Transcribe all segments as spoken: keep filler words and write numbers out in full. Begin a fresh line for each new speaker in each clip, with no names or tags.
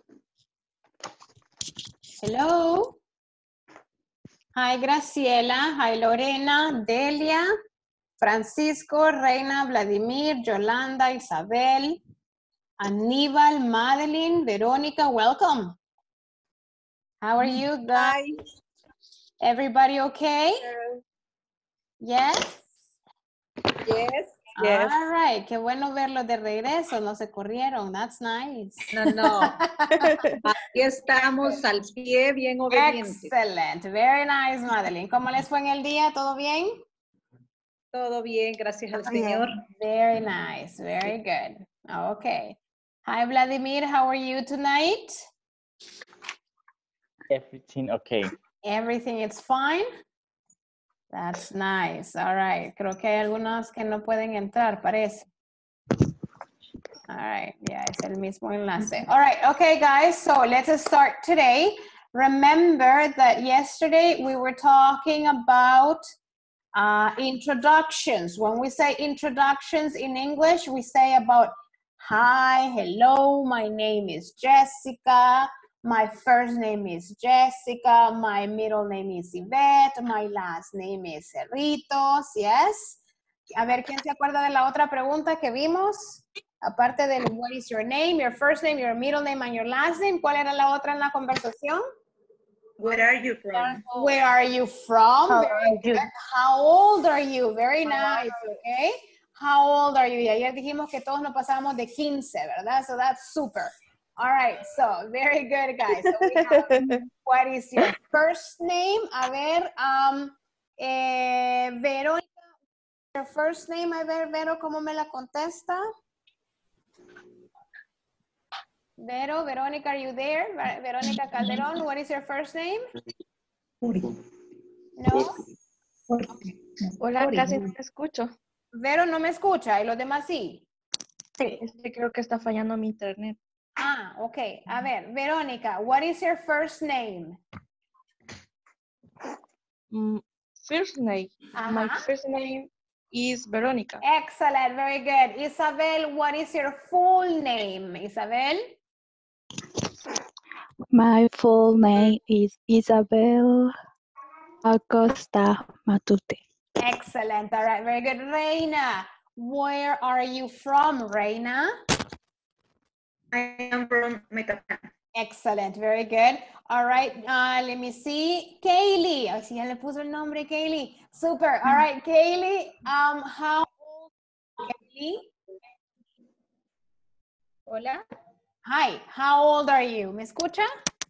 Hello. Hi, Graciela. Hi, Lorena, Delia, Francisco, Reina, Vladimir, Yolanda, Isabel, Aníbal, Madeline, Verónica, welcome. How are you guys?
Hi.
Everybody okay? Yes?
Yes. Yes.
All right. Qué bueno verlos de regreso. No se corrieron. That's nice.
No, no. Aquí estamos al pie, bien obedientes.
Excellent. Very nice, Madeline. ¿Cómo les fue en el día? ¿Todo bien?
Todo bien, gracias al Señor.
Very nice. Very good. Okay. Hi, Vladimir. How are you tonight?
Everything okay.
Everything is fine? That's nice. All right. Creo que hay algunos que no pueden entrar, parece. All right. Yeah, es el mismo enlace. All right. Okay, guys. So let's start today. Remember that yesterday we were talking about uh, introductions. When we say introductions in English, we say about hi, hello, my name is Jessica. My first name is Jessica. My middle name is Yvette. My last name is Cerritos. Yes. A ver, ¿quién se acuerda de la otra pregunta que vimos? Aparte del what is your name, your first name, your middle name, and your last name. ¿Cuál era la otra en la conversación?
Where are you from?
Where are you from?
How
Very
are you?
good. How old are you? Very nice, okay? How old are you? Y ayer dijimos que todos nos pasamos de quince, ¿verdad? So that's super. All right, so very good, guys. So we have, what is your first name? A ver, um, eh, Verónica, your first name. A ver, Vero, ¿cómo me la contesta? Vero, Verónica, are you there? Ver- Verónica Calderón, what is your first name? No.
Hola, casi no te escucho.
Vero no me escucha y los demás sí.
Sí, este creo que está fallando mi internet.
Ah, ok. A ver, Verónica, what is your first name?
Mm, first name. My
Ajá.
first name is Verónica.
Excellent, very good. Isabel, what is your full name? Isabel?
My full name is Isabel Acosta Matute.
Excellent, all right, very good. Reina, where are you from, Reina?
I am from Metapán.
Excellent, very good. All right, uh, let me see. Kaylee, así ya le puso el nombre, Kaylee. Super, all right, Kaylee, um, how old are you, Kaylee?
Hola,
Hi, how old are you? ¿Me escucha?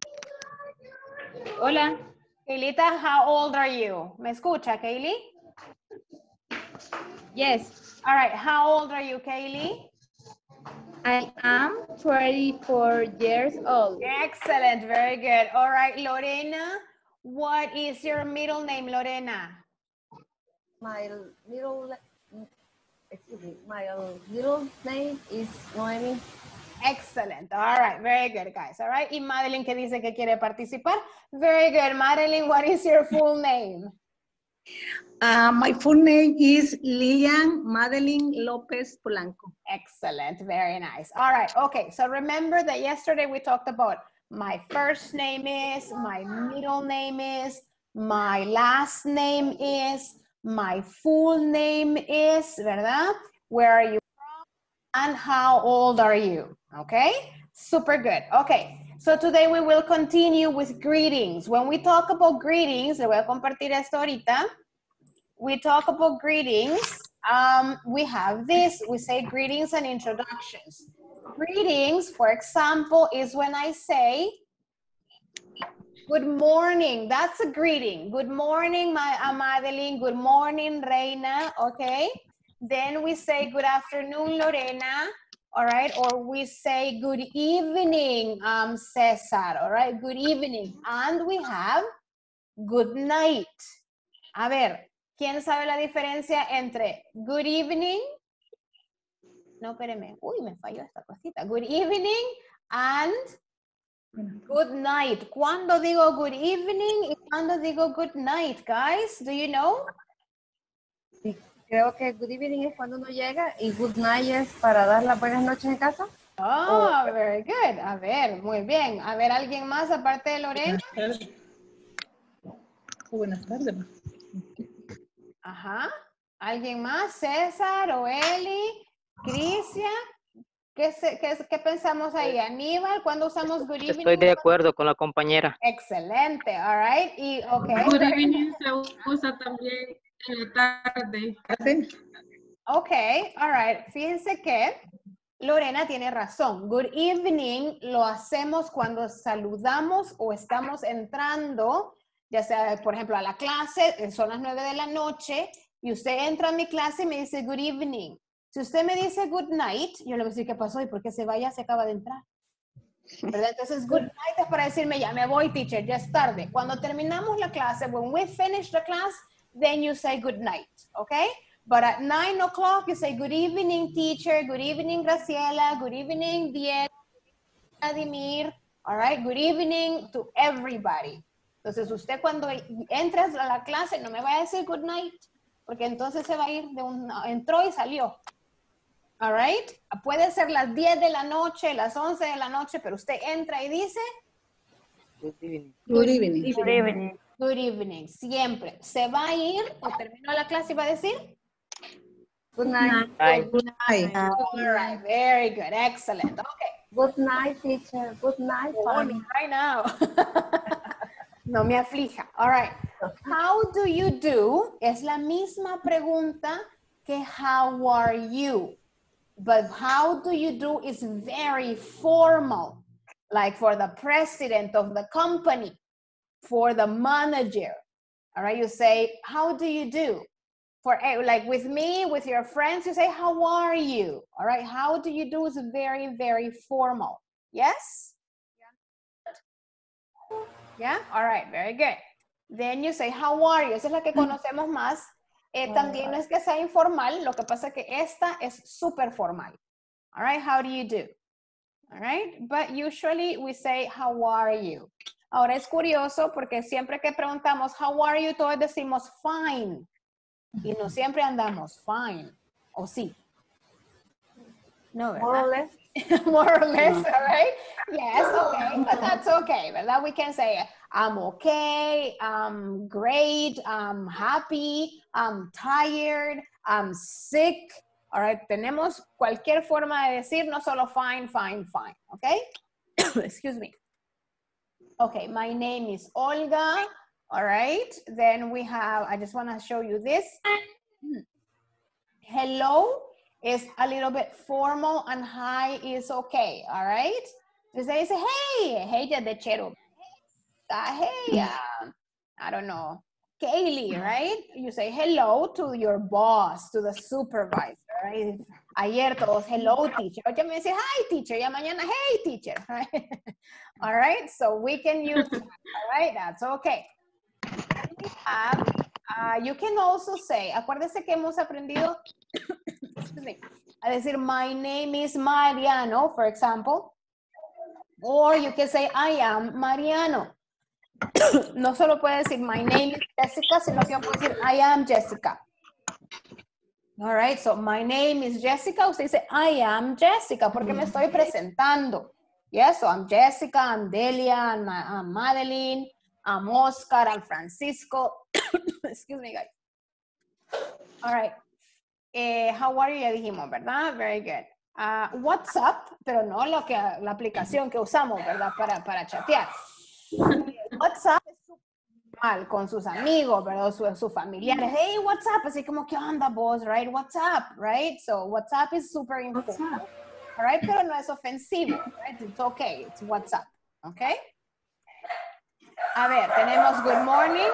hola,
Kaylita, how old are you? ¿Me escucha, Kaylee?
yes,
All right, how old are you, Kaylee?
I am twenty-four years old.
Excellent, very good. All right, Lorena, what is your middle name, Lorena?
My middle, excuse me, my middle name is Noemi.
Excellent, all right, very good, guys. All right, y Madeline que dice que quiere participar. Very good, Madeline, what is your full name?
Uh, my full name is Lilian Madeline Lopez Polanco.
Excellent, very nice. All right, okay, so remember that yesterday we talked about my first name is, my middle name is, my last name is, my full name is, ¿verdad? Where are you from? And how old are you? Okay, super good. Okay, so today we will continue with greetings. When we talk about greetings, le voy a compartir esto ahorita. We talk about greetings. Um, we have this, we say greetings and introductions. Greetings, for example, is when I say, good morning, that's a greeting. Good morning, my uh, Madeline, good morning, Reina, okay? Then we say good afternoon, Lorena, all right? Or we say good evening, um, Cesar, all right? Good evening. And we have good night. A ver, ¿quién sabe la diferencia entre good evening? No, espéreme. Uy, me falló esta cosita. Good evening and good night. ¿Cuándo digo good evening y cuándo digo good night, guys? Do you know?
Sí, creo que good evening es cuando uno llega y good night es para dar las buenas noches en casa.
Oh, very good. A ver, muy bien. A ver, ¿alguien más aparte de Lorena?
Buenas tardes. Buenas tardes.
Ajá. ¿Alguien más? César o Eli, Cristian. ¿Qué, se- qué, qué pensamos ahí? Aníbal, ¿cuándo usamos good evening?
Estoy de acuerdo con la compañera.
Excelente, all right. Y, okay.
Good evening se usa también en la tarde.
Ok, all right. Fíjense que Lorena tiene razón. Good evening lo hacemos cuando saludamos o estamos entrando, ya sea, por ejemplo, a la clase, son las nueve de la noche, y usted entra a mi clase y me dice good evening. Si usted me dice good night, yo le voy a decir qué pasó y por qué se vaya, se acaba de entrar. ¿Verdad? Entonces, good night es para decirme ya me voy, teacher, ya es tarde. Cuando terminamos la clase, when we finish the class, then you say good night, okay? But at nine o'clock, you say good evening, teacher, good evening, Graciela, good evening, Diego, Vladimir, all right? Good evening to everybody. Entonces, usted cuando entra a la clase no me va a decir good night, porque entonces se va a ir de un, entró y salió. All right? Puede ser las diez de la noche, las once de la noche, pero usted entra y dice
Good evening.
Good evening.
Good evening.
good evening, siempre. Se va a ir o terminó la clase y va a decir
Good night.
Bye.
Good night.
all right, very good, excellent. Okay.
Good night, teacher. Good night,
Oh,
Fanny.
no, right now. No me aflija. All right. How do you do? Es la misma pregunta que how are you? But how do you do is very formal. Like for the president of the company, for the manager. All right, you say, how do you do? For like with me, with your friends, you say, how are you? All right, how do you do is very, very formal. Yes? Yeah? All right, very good. Then you say, how are you? Esa es la que conocemos más. Eh, también no es que sea informal, lo que pasa es que esta es súper formal. All right, how do you do? All right, but usually we say, how are you? Ahora es curioso porque siempre que preguntamos, how are you? Todos decimos fine. Y no siempre andamos fine. ¿O sí? No, ¿verdad?
More or less.
More or less, all right? Yes, okay, but that's okay, ¿verdad? We can say, I'm okay, I'm great, I'm happy, I'm tired, I'm sick. All right, tenemos cualquier forma de decir, no solo fine, fine, fine, okay? Excuse me. Okay, my name is Olga, all right? Then we have, I just want to show you this. Hello is a little bit formal and hi is okay, all right? You say, say hey, hey, ya de chero. Uh, hey, uh, I don't know, Kaylee, right? You say hello to your boss, to the supervisor, right? Ayer todos, hello, teacher. Hoy me dice, hi, teacher. Ya mañana, hey, teacher, right? All right, so we can use that, all right? That's okay. We have, uh, you can also say, acuérdese que hemos aprendido excuse me, a decir, my name is Mariano, for example. Or you can say, I am Mariano. No solo puede decir, my name is Jessica, sino que puede decir, I am Jessica. All right, so my name is Jessica. Usted dice, I am Jessica, porque me estoy presentando. Yes, so I'm Jessica, I'm Delia, I'm, I'm Madeline, I'm Oscar, I'm Francisco. Excuse me, guys. All right. Eh, how are you? Ya dijimos, ¿verdad? Very good. Uh, WhatsApp, pero no lo que, la aplicación que usamos, ¿verdad? Para, para chatear. WhatsApp es mal con sus amigos, ¿verdad? Sus su familiares. Hey, WhatsApp. Así como, ¿qué onda, vos? Right? WhatsApp, right? So, WhatsApp is super important. All right? Pero no es ofensivo, right? It's okay. It's WhatsApp. Okay? A ver, tenemos good morning.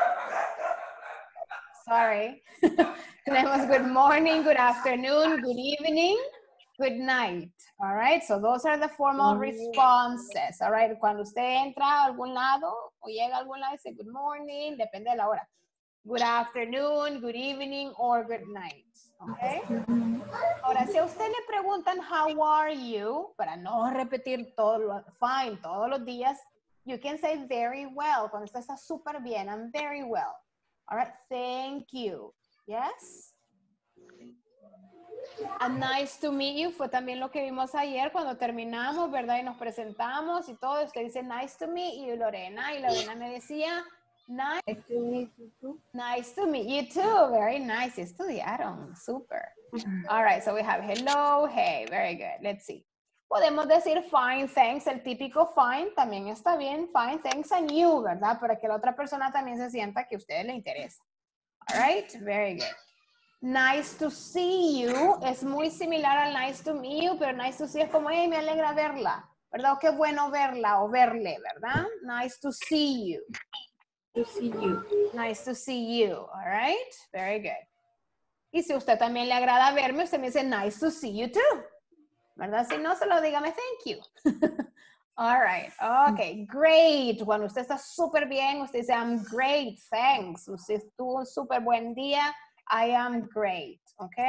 Sorry. Tenemos good morning, good afternoon, good evening, good night. All right, so those are the formal responses. All right, cuando usted entra a algún lado o llega a algún lado, dice good morning, depende de la hora. Good afternoon, good evening, or good night. Okay. Ahora, si a usted le preguntan how are you, para no repetir todo lo fine todos los días, you can say very well. Cuando usted está súper bien, I'm very well. All right, thank you. Yes? A nice to meet you fue también lo que vimos ayer cuando terminamos, ¿verdad? Y nos presentamos y todo. Usted dice nice to meet you, Lorena. Y Lorena me decía nice,
Nice to meet you too.
nice to meet you too. Very nice. Estudiaron. Super. All right. So we have hello, hey. Very good. Let's see. Podemos decir fine, thanks. El típico fine también está bien. Fine, thanks and you, ¿verdad? Para que la otra persona también se sienta que a usted le interesa. All right. Very good. Nice to see you es muy similar al nice to meet you, pero nice to see es como, hey, me alegra verla, ¿verdad? O qué bueno verla o verle, ¿verdad? Nice to see you.
To see you.
Nice to see you, all right? Very good. Y si usted también le agrada verme, usted me dice nice to see you too, ¿verdad? Si no, solo dígame thank you. All right, okay, great. Cuando usted está súper bien, usted dice I'm great, thanks. Usted tuvo un súper buen día. I am great, ¿ok?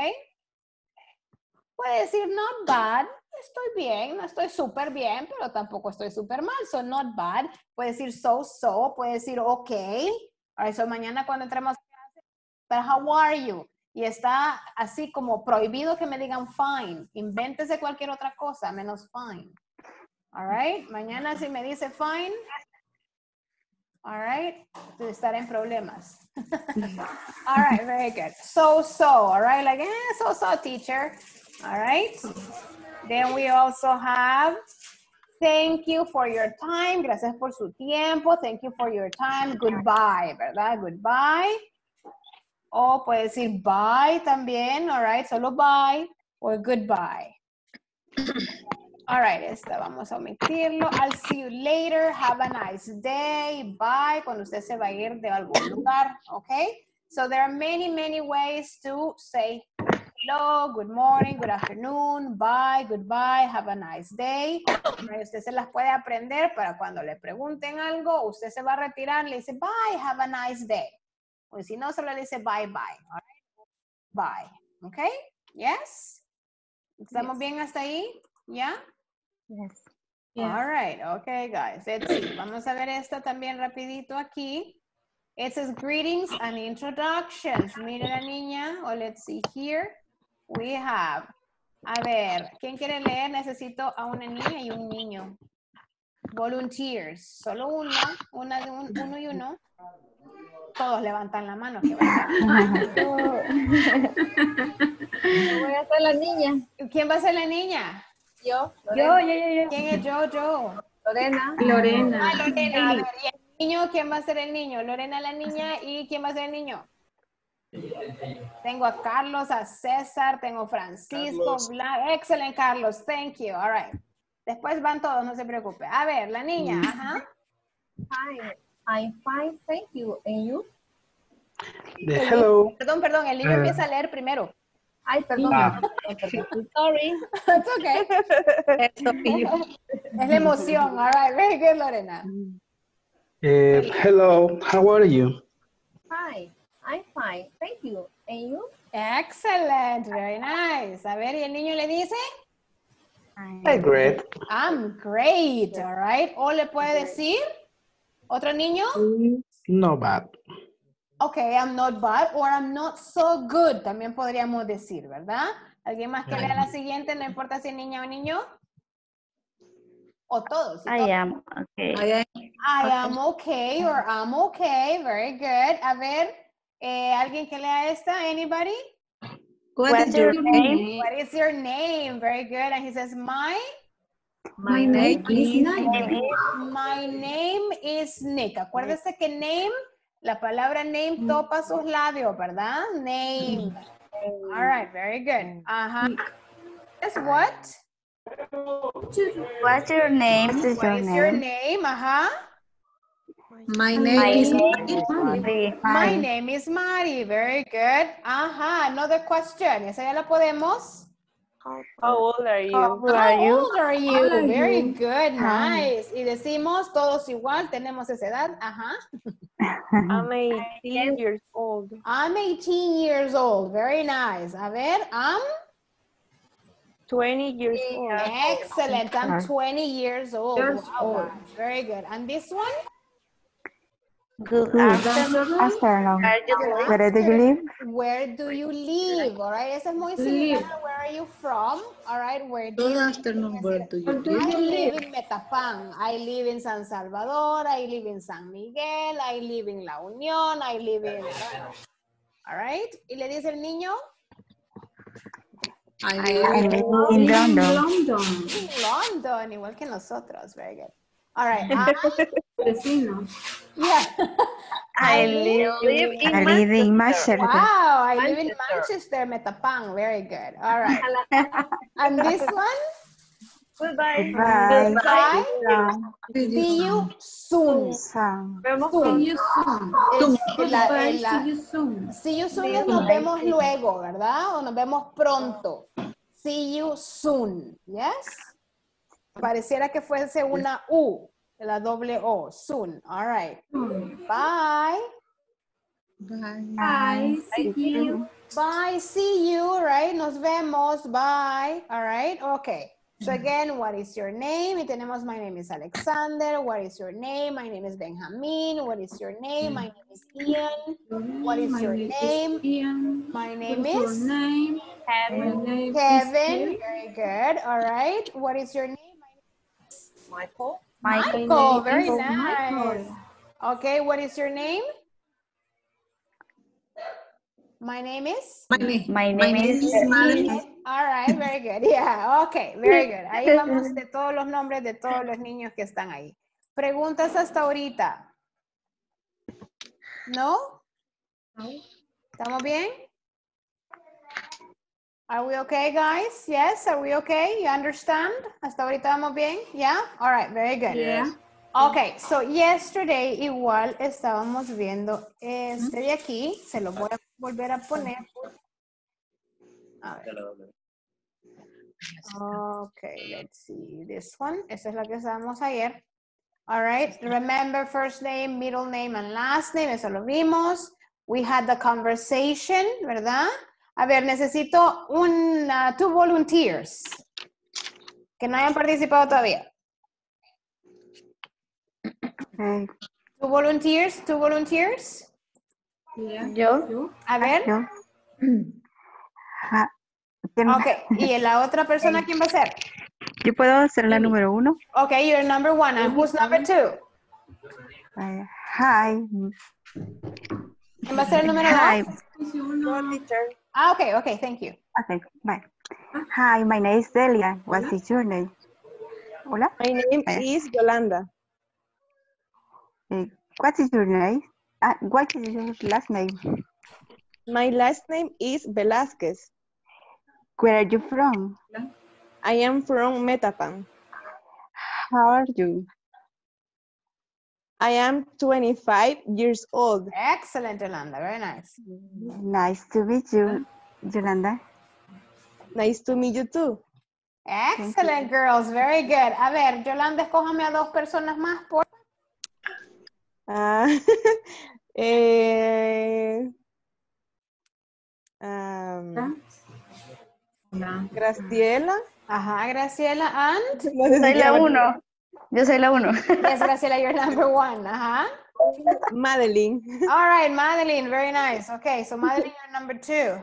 Puede decir not bad, estoy bien, no estoy súper bien, pero tampoco estoy súper mal, so not bad. Puede decir so, so, puede decir ok. All right, so mañana cuando entremos a clase, but how are you? Y está así como prohibido que me digan fine. Invéntese cualquier otra cosa, menos fine. All right, mañana si me dice fine, all right, estar en problemas. All right, very good. So, so, all right, like, eh, so, so, teacher. All right. Then we also have, thank you for your time. Gracias por su tiempo. Thank you for your time. Goodbye, ¿verdad? Goodbye. O puede decir bye también, all right, solo bye o goodbye. All right, esta vamos a omitirlo. I'll see you later. Have a nice day. Bye. Cuando usted se va a ir de algún lugar, okay? So there are many, many ways to say hello, good morning, good afternoon, bye, goodbye, have a nice day. Usted se las puede aprender para cuando le pregunten algo, usted se va a retirar, le dice bye, have a nice day. O si no, solo le dice bye, bye. All right? Bye. Okay? Yes? ¿Estamos
Yes.
bien hasta ahí? ¿Ya?
Yes.
Yeah.
All right, okay, guys. Let's see. Vamos a ver esta también rapidito aquí. It says greetings and introductions. Mire la niña. O let's see here. We have. A ver, ¿quién quiere leer? Necesito a una niña y un niño. Volunteers. Solo uno. Una de un, uno y uno. Todos levantan la mano. Que
Yo voy a ser la niña.
¿Quién va a ser la niña?
Yo.
Yo,
Lorena.
yo, yo, yo.
¿Quién es yo? Yo.
Lorena.
Lorena.
Ah, Lorena. A ver, ¿y el niño? ¿Quién va a ser el niño? Lorena la niña. ¿Y quién va a ser el niño? Tengo a Carlos, a César, tengo a Francisco, Bla- excelente Carlos, thank you, all right. Después van todos, no se preocupe. A ver, la niña, ajá.
Hi, I'm fine, thank you. And you?
The hello.
Perdón, perdón, el niño
Eh.
empieza a leer primero.
Ay, perdón.
Ah.
Sorry.
It's okay. Es la emoción, all right, very good, Lorena.
Uh, hello, how are you?
Hi, I'm fine, thank you. And you?
Excellent, very nice. A ver, ¿y el niño le dice?
Hi, great.
I'm great, all right. ¿O le puede decir? ¿Otro niño?
No bad.
Okay, I'm not bad or I'm not so good. También podríamos decir, ¿verdad? ¿Alguien más que lea la siguiente? No importa si es niña o niño. O todos. si
I
todos.
am okay.
I am
I am okay or I'm okay. Very good. A ver, eh, ¿alguien que lea esta? Anybody?
What
What's
is your
your
name?
name?
What is your name? Very good. And he says, my,
My name is
my name is Nick. Acuérdese que name, la palabra name topa sus labios, ¿verdad? Name. All right, very good. Ajá. Guess what?
What's your name? This is
What
your
is your
name.
name? Ajá.
My
My
name is
name is Mari.
My name is Mari. Very good. Ajá. Another question. Esa ya la podemos.
How old are you?
How old
How
are you?
old are you?
are
Very
you?
good.
Hi.
Nice. Y decimos todos igual. Tenemos esa edad. Ajá.
I'm eighteen years old.
I'm eighteen years old. Very nice. A ver, I'm
twenty years old.
excellent. I'm twenty years old.
Years
Wow,
old.
guys. Very good. And this one?
Good
Good
afternoon.
afternoon.
Where do you live?
Where do you live?
Where do you live? All right, ese es muy similar. Where are you from? All right, where do
Good
you
afternoon, where do you
I
live?
live in Metapán. I live in San Salvador. I live in San Miguel. I live in La Unión. I live in... All right. ¿Y le dice el niño?
I
I
live
live in London.
London.
In London, igual que nosotros. Very good. All right. I,
Vecinos.
yeah.
I
I
live, live in
I live in
Manchester.
Manchester.
Wow, I live in Manchester, Metapán. Very good. All right. And this one?
Goodbye.
Bye.
Bye.
Soon.
See you soon.
Soon.
Vemos
Soon.
see you soon.
Es la-
Goodbye,
es la-
see you soon.
See you soon es nos vemos luego, ¿verdad? O nos vemos pronto. See you soon. Yes? Pareciera que fuese una U, la doble O. Soon. All right. Bye.
Bye.
Bye, see you.
Bye. See you. Right? Nos vemos. Bye. All right. Okay. So again, what is your name? Y tenemos, my name is Alexander. What is your name? My name is Benjamin. What is your name? My name is Ian. What is
My
your
name
name?
is Ian.
My name
What
is
your name? My name
Kevin.
is
Very good. All right. What is your name?
Michael.
Michael.
name
Very
is
nice.
Michael.
Okay. What is your name? My name is?
My name,
My
my
name
name
is
is Madeline.
All right, very good. Yeah, okay, very good. Ahí vamos de todos los nombres de todos los niños que están ahí. ¿Preguntas hasta ahorita? ¿No? ¿Estamos bien? Are we okay, guys? Yes, are we okay? You understand? ¿Hasta ahorita vamos bien? Yeah? All right, very good.
Yeah.
Okay, so yesterday igual estábamos viendo este de aquí. Se lo voy a volver a poner. A ver. Okay, let's see this one. Esa es la que estábamos ayer. All right, remember first name, middle name, and last name. Eso lo vimos. We had the conversation, ¿verdad? A ver, necesito un, uh, two volunteers que no hayan participado todavía.
Okay.
Two volunteers, two volunteers.
Yeah.
Yo.
You.
A ver.
Yo. Ah, ¿quién-
Ok, ¿y la otra persona quién va a ser?
Yo puedo ser la número uno.
Ok, you're number one. And who's number two?
Eh, hi.
¿Quién va a ser el número
Hi.
dos? Ah, ok, ok, thank you.
Okay, bye. Hi, my name is Delia. What is your name? Hola.
My name
Eh.
is Yolanda.
Eh, what is your name? Ah, what is your last name?
My last name is Velázquez.
Where are you from?
I am from Metapan.
How are you?
I am twenty-five years old.
Excellent, Yolanda. Very nice.
Nice to meet you, Yolanda.
Nice to meet you too.
Excellent, girls. Very good. A ver, Yolanda, escójame a dos personas más, por
Ah, eh, um, Graciela.
Ajá, Graciela, and?
No sé si
Soy la
llama-
uno. Yo soy la uno.
Yes, Graciela, you're number one. Ajá.
Madeline.
All right, Madeline. Very nice. Okay, so Madeline, you're number two.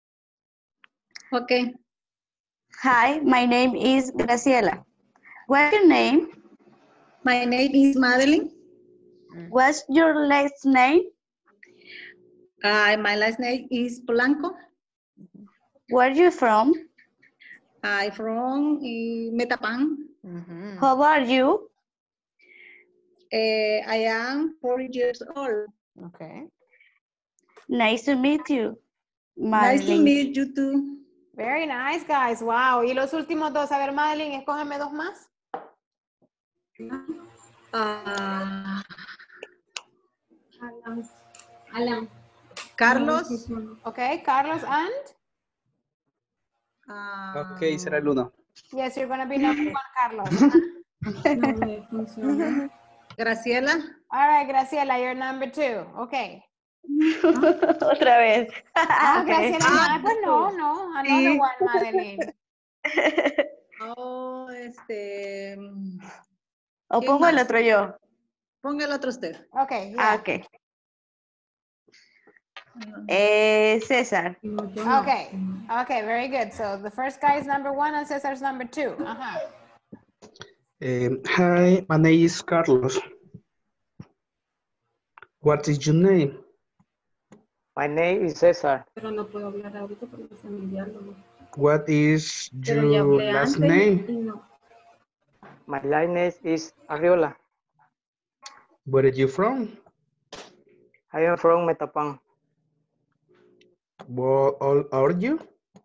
Okay.
Hi, my name is Graciela. What's your name?
My name is Madeline.
What's your last name?
Uh, my last name is Polanco.
Where are you from?
I'm from uh, Metapan.
Mhm.
How are you?
Uh, I am forty years old.
Okay.
Nice to meet you.
Nice to
Madeline.
meet you too.
Very nice, guys. Wow. Y los últimos dos. A ver, Madeline, escógeme dos más.
Uh,
Alan. Alan.
Carlos.
Okay, Carlos and?
Uh,
Ok, será el uno.
Yes, you're going to be number one, Carlos.
No me funciona.
Graciela.
All right, Graciela, you're number two. Okay.
Otra vez.
Ah,
Okay.
Graciela, ah, pues no, no. Another
Sí.
one, Madeline.
Oh, este.
O
¿Quién
pongo el
más?
otro yo.
Ponga el otro usted.
Okay,
Ah,
yeah.
okay. Eh, César.
Okay, okay, very good. So the first guy is number one and Cesar's number two. Uh-huh.
Um, hi, my name is Carlos. What is your name?
My name is Cesar.
Pero no puedo hablar ahorita porque está en el diálogo.
What is
Pero ya
your
hablé
last
antes
name?
y no.
My last name is Arriola.
Where are you from?
I am from Metapán.
What old are you?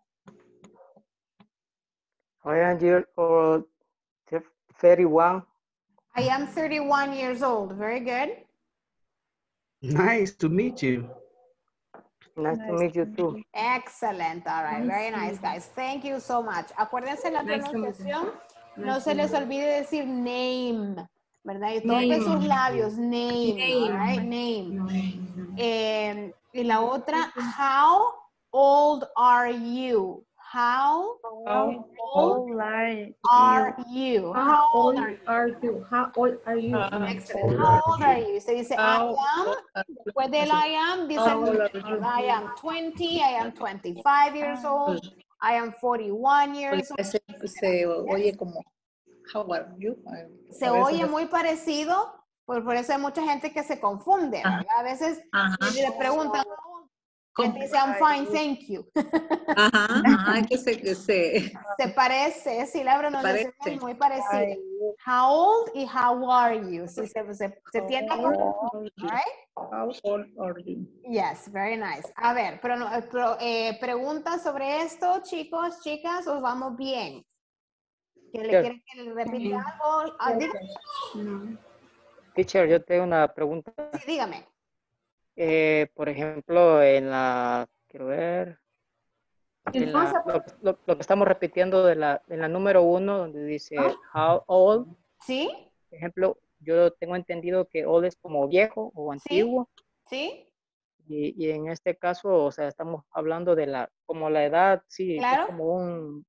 I am year old, thirty-one.
I am thirty-one years old. Very good.
Nice to meet you.
Nice to meet you too.
Excellent. All right. Very nice, guys. Thank you so much. Acuérdense la pronunciación. No se les olvide decir name, ¿verdad? Y toquen sus labios. Name. All right. Name. Eh, y la otra, how old are you? How,
How
old
old are
are you?
How old are you? How old are you?
Excellent. How old are you? Se dice I
How
am. Después del I am, dice
How old are you?
I am twenty, I am twenty-five years old, I am forty-one years old.
Se, se oye como, how are you?
Se oye muy parecido, por, por eso hay mucha gente que se confunde, ¿verdad? A veces le preguntan, gente dice, I'm fine, thank you.
Ajá, ajá, que se, que se.
Se parece, sí, la pronunciación
Parece.
es muy parecida. How old y how are you? Sí, se, se, se tiende a confundir, right?
How old are you?
Yes, very nice. A ver, pero, no, pero eh, preguntas sobre esto, chicos, chicas, os vamos bien. ¿Que le
Sure.
quieren que le repita algo? Ah, diga-
No.
Teacher, yo tengo una pregunta.
sí, dígame.
Eh, por ejemplo, en la, quiero ver, en la, lo, lo- lo que estamos repitiendo de la, en la número uno, donde dice how old,
¿Sí?
por ejemplo, yo tengo entendido que old es como viejo o antiguo,
¿Sí?
y, y en este caso, o sea, estamos hablando de la, como la edad, sí,
Claro.
es como un,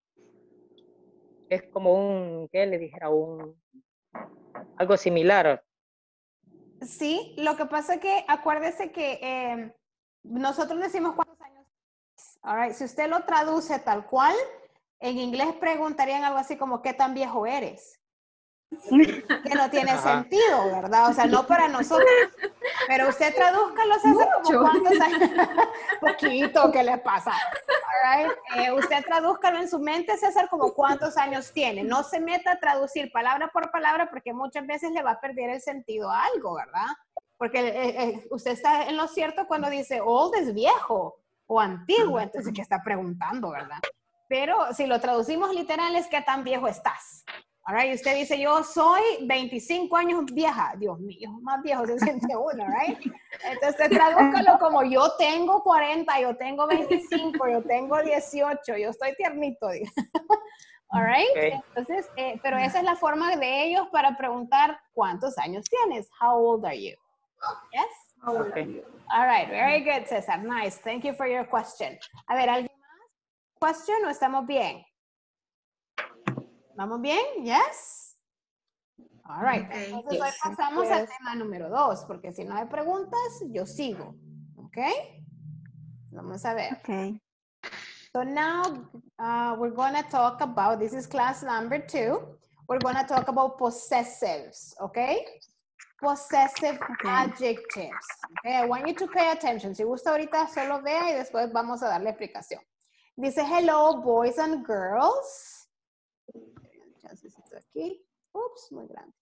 es como un, ¿qué le dijera? Un, algo similar.
Sí, lo que pasa es que acuérdese que eh, nosotros decimos cuántos años. All right, si usted lo traduce tal cual, en inglés preguntarían algo así como ¿qué tan viejo eres? Que no tiene
Ajá.
sentido, ¿verdad? O sea, no para nosotros. Pero usted tradúzcalo, César, como cuántos años. Poquito, ¿qué le pasa? All right. Eh, usted tradúzcalo en su mente, César, como cuántos años tiene. No se meta a traducir palabra por palabra porque muchas veces le va a perder el sentido a algo, ¿verdad? Porque eh, eh, usted está en lo cierto cuando dice old es viejo o antiguo, entonces ¿qué está preguntando, verdad? Pero si lo traducimos literal es ¿qué tan viejo estás? All right, usted dice, yo soy veinticinco años vieja. Dios mío, más viejo se siente uno, right? Entonces, tradúzcalo como yo tengo cuarenta, yo tengo veinticinco, yo tengo dieciocho, yo estoy tiernito. All right?
Okay.
Entonces, eh, pero esa es la forma de ellos para preguntar cuántos años tienes. How old are you? Yes?
How old are
Okay.
you?
All right, very good, César. Nice. Thank you for your question. A ver, ¿alguien más? ¿Question o estamos bien? ¿Vamos bien? Yes. All right.
Okay,
Entonces hoy
yes.
pasamos al
Yes.
tema número dos, porque si no hay preguntas, yo sigo. ¿Ok? Vamos a ver.
Okay.
So now uh, we're going to talk about, this is class number two. We're going to talk about possessives. ¿Ok? Possessive adjectives. Okay, I want you to pay attention. Si gusta ahorita solo vea y después vamos a darle explicación. Dice, hello, boys and girls. Chancecito aquí. Ups, muy grande.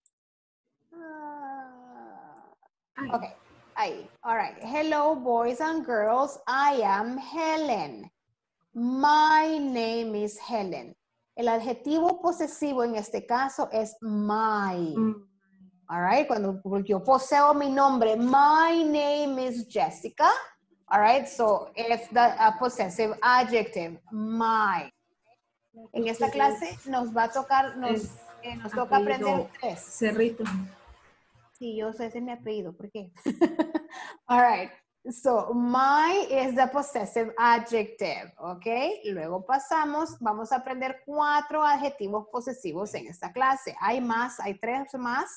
Uh, ok, ahí. All right. Hello, boys and girls. I am Helen. My name is Helen. El adjetivo posesivo en este caso es my. All right. Cuando yo poseo mi nombre, my name is Jessica. All right. So it's the a possessive adjective, my. En esta clase nos va a tocar, nos, eh, nos toca aprender tres.
Cerrito.
Sí, yo sé ese es mi apellido, ¿por qué? All right. So, my is the possessive adjective, ¿ok? Luego pasamos, vamos a aprender cuatro adjetivos posesivos en esta clase. Hay más, hay tres más,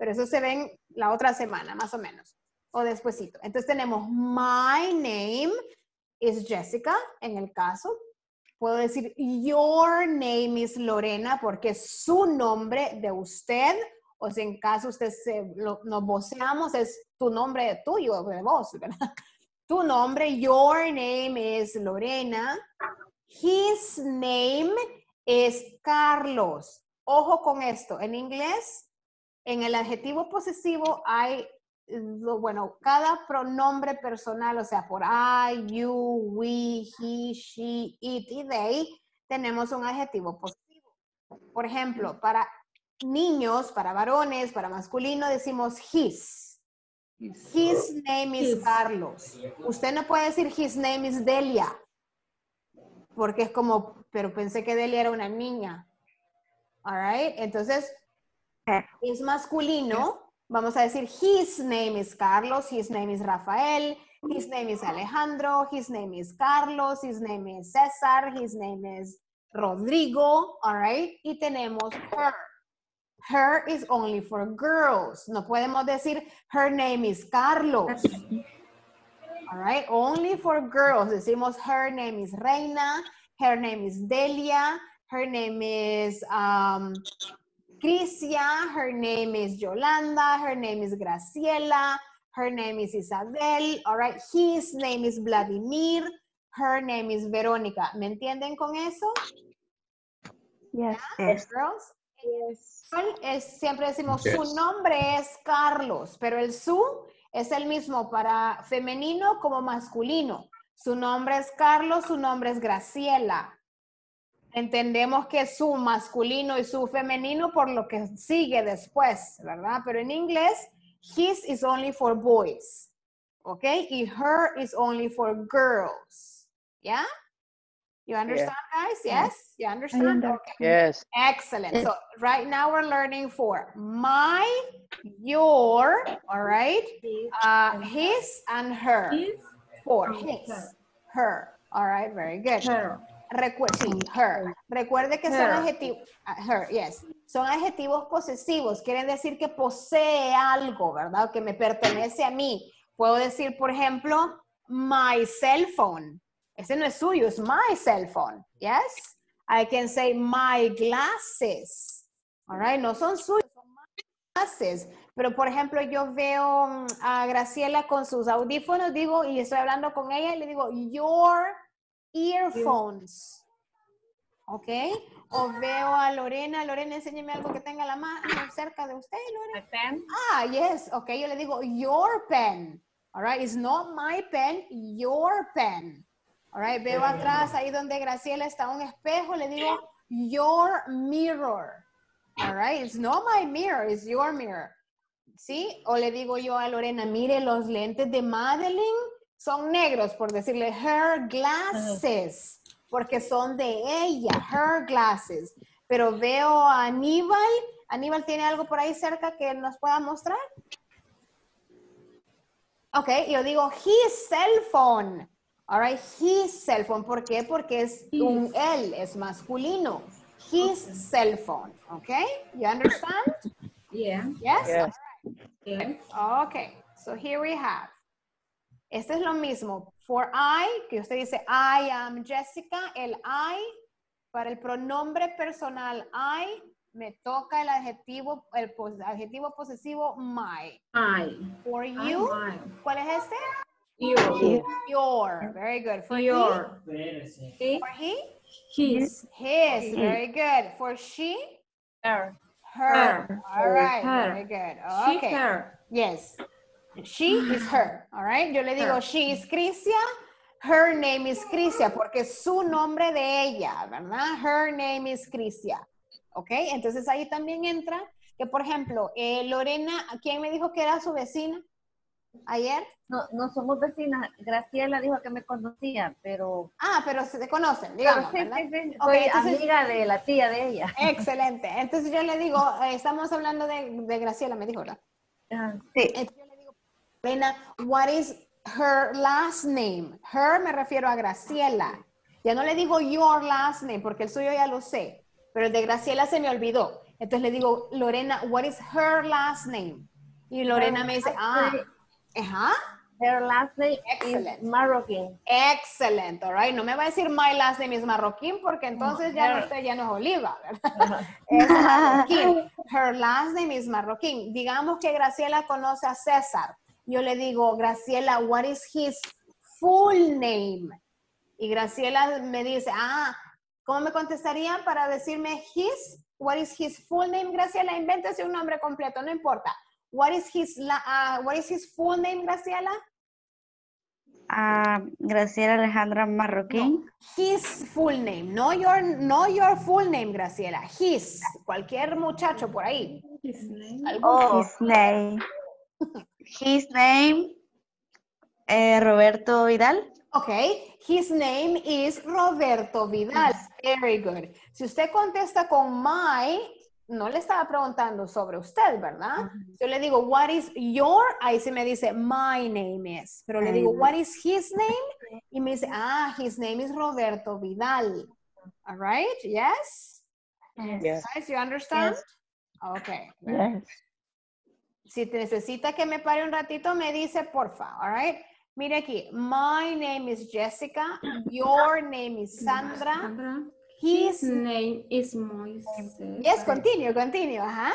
pero eso se ven la otra semana, más o menos, o despuesito. Entonces tenemos my name is Jessica, en el caso. Puedo decir your name is Lorena, porque es su nombre de usted, o si en caso usted se, lo, nos voceamos, es tu nombre tuyo, de vos, ¿verdad? Tu nombre, your name is Lorena. His name is Carlos. Ojo con esto, en inglés, en el adjetivo posesivo hay, bueno, cada pronombre personal, o sea, por I, you, we, he, she, it y they, tenemos un adjetivo posesivo. Por ejemplo, para niños, para varones, para masculino, decimos his. His name is Carlos. Usted no puede decir his name is Delia, porque es como, pero pensé que Delia era una niña. All right, entonces, es masculino. Vamos a decir, his name is Carlos, his name is Rafael, his name is Alejandro, his name is Carlos, his name is César, his name is Rodrigo, all right? Y tenemos her. Her is only for girls. No podemos decir, her name is Carlos. All right, only for girls. Decimos, her name is Reina, her name is Delia, her name is... Um, Crisia, her name is Yolanda, her name is Graciela, her name is Isabel, all right, his name is Vladimir, her name is Verónica. ¿Me entienden con eso?
Yes,
Yeah,
yes.
girls? Yes. Es, siempre decimos yes. Su nombre es Carlos, pero el su es el mismo para femenino como masculino. Su nombre es Carlos, su nombre es Graciela. Entendemos que es su masculino y su femenino por lo que sigue después, ¿verdad? Pero en inglés, his is only for boys, ¿ok? Y her is only for girls, ¿ya? You understand, yeah. Guys? Yes? You understand? Okay.
Yes.
Excellent. So right now we're learning for my, your, all right? Uh, his and her. His. For his, her. All right, very good. Her. Recuerde, sí, her. Recuerde que her. Son adjetivos, her, yes. Son adjetivos posesivos, quieren decir que posee algo, ¿verdad? Que me pertenece a mí. Puedo decir, por ejemplo, my cell phone. Ese no es suyo, es my cell phone, yes? I can say my glasses, all right? No son suyos, son my glasses. Pero, por ejemplo, yo veo a Graciela con sus audífonos, digo, y estoy hablando con ella, y le digo, your earphones, ¿ok? O veo a Lorena, Lorena, enséñeme algo que tenga la mano cerca de usted, Lorena.
My pen.
Ah, yes, ok, yo le digo your pen, all right, it's not my pen, your pen, all right, veo atrás, ahí donde Graciela está un espejo, le digo your mirror, all right, it's not my mirror, it's your mirror, ¿sí? O le digo yo a Lorena, mire los lentes de Madeline, son negros, por decirle her glasses, porque son de ella, her glasses. Pero veo a Aníbal. ¿Aníbal tiene algo por ahí cerca que nos pueda mostrar? Ok, yo digo his cell phone. All right, his cell phone. ¿Por qué? Porque es un él, es masculino. His cell phone. Ok, you understand?
Yeah.
Yes?
Yes.
All right. Yeah. Ok, so here we have. Este es lo mismo. For I, que usted dice, I am Jessica, el I, para el pronombre personal I, me toca el adjetivo, el pos, adjetivo posesivo my.
I.
For you,
I,
¿cuál es este?
You.
Your. Very good. For
Your.
he? For he?
His.
His. Very good. For she?
Her.
Her.
Her.
All right.
Her.
Very good.
She,
Okay.
her.
Yes. She is her, all right? Yo le digo, her. She is Crisia, her name is Crisia, porque es su nombre de ella, ¿verdad? Her name is Crisia, ¿ok? Entonces ahí también entra que, por ejemplo, eh, Lorena, ¿quién me dijo que era su vecina ayer?
No, no somos vecinas. Graciela dijo que me conocía, pero...
Ah, pero se conocen, digamos,
pero sí,
¿verdad?
sí, sí.
Okay,
soy
entonces,
amiga de la tía de ella.
Excelente. Entonces yo le digo, eh, estamos hablando de, de Graciela, me dijo, ¿verdad?
Uh,
sí. Entonces yo le digo, Lorena, what is her last name? Her me refiero a Graciela. Ya no le digo your last name porque el suyo ya lo sé, pero el de Graciela se me olvidó. Entonces le digo, Lorena, what is her last name? Y Lorena me dice, ah, ajá.
Her last name
Excellent.
is Marroquín.
Excellent, all right. No me va a decir my last name is Marroquín porque entonces ya no, usted ya no es Oliva, ¿verdad? Es Marroquín. Her last name is Marroquín. Digamos que Graciela conoce a César. Yo le digo, Graciela, what is his full name? Y Graciela me dice, ah, ¿cómo me contestarían para decirme his? What is his full name, Graciela? Invéntese un nombre completo, no importa. What is his, uh, what is his full name, Graciela?
Uh, Graciela Alejandra Marroquín.
No, his full name, no your, no your full name, Graciela. His, cualquier muchacho por ahí.
His name.
Oh, his name. His name, eh, Roberto Vidal.
Okay, his name is Roberto Vidal. Very good. Si usted contesta con my, no le estaba preguntando sobre usted, ¿verdad? Uh-huh. Yo le digo, what is your? Ahí se me dice, my name is. Pero le digo, what is his name? Y me dice, ah, his name is Roberto Vidal. All right, yes?
Yes.
Guys, you understand?
Yes.
Okay.
Yes.
Si te necesita que me pare un ratito, me dice, porfa, all right? Mire aquí, my name is Jessica, your name is Sandra,
Sandra.
his,
His name is Moises.
Yes, continue, continue, ajá.